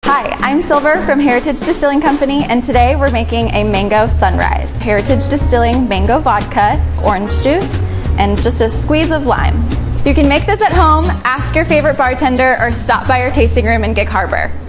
Hi, I'm Silver from Heritage Distilling Company, and today we're making a mango sunrise. Heritage Distilling Mango Vodka, orange juice, and just a squeeze of lime. You can make this at home, ask your favorite bartender, or stop by our tasting room in Gig Harbor.